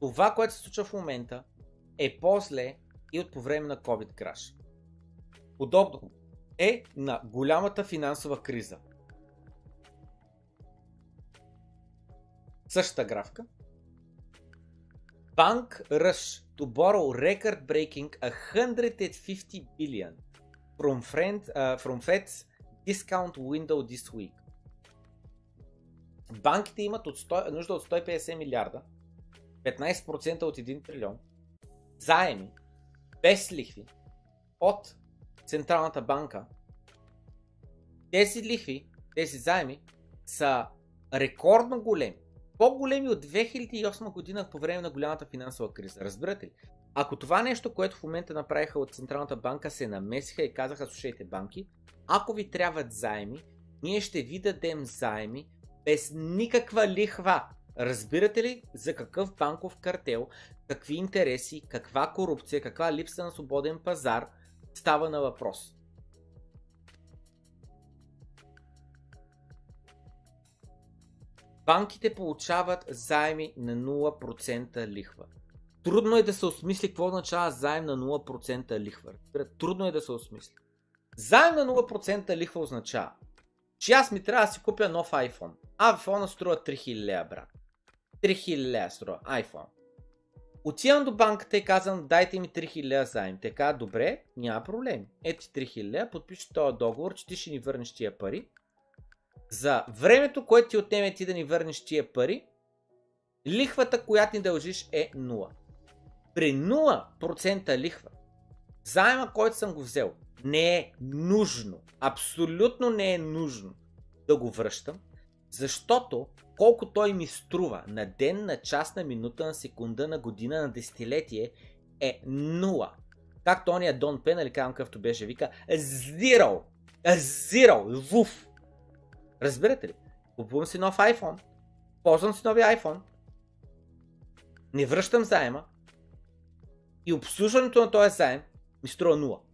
това, което се случва в момента, е по-зле и от по време на COVID краш. Подобно е на голямата финансова криза. Същата графика. Bank rush to borrow record-breaking 150 billion from Fed's discount window this week. Банките имат нужда от 150 милиарда, 15% от 1 трилион, заеми, без лихви, от Централната банка. Тези лихви, тези заеми са рекордно големи. По-големи от 2008 година по време на голямата финансова криза. Разбирате ли? Ако това нещо, което в момента направиха от Централната банка, се намесиха и казаха: слушайте, банки, ако ви трябват заеми, ние ще ви дадем заеми без никаква лихва. Разбирате ли за какъв банков картел, какви интереси, каква корупция, каква липса на свободен пазар става на въпрос? Банките получават заеми на 0% лихва. Трудно е да се осмисли какво означава заем на 0% лихва. Трудно е да се осмисли. Заем на 0% лихва означава, че аз ми трябва да си купя нов iPhone. iPhone струва 3000 лева, брат. 3000 лева струва iPhone. Отивам до банката и казвам: дайте ми 3000 лева заем. Те казват: добре, няма проблем. Ето ти 3000 лева, подпиши този договор, че ти ще ни върнеш тия пари. За времето, което ти отнеме ти да ни върнеш тия пари, лихвата, която ни дължиш, е 0. При 0% лихва, заема, който съм го взел, не е нужно, абсолютно не е нужно да го връщам, защото колко той ми струва на ден, на час, на минута, на секунда, на година, на десетилетие е 0. Както ония Дон Пен, или казвам какъвто беше, вика zero, вуф. Разбирате ли? Купувам си нов iPhone, ползвам си новия iPhone, не връщам заема и обслужването на този заем ми струва 0.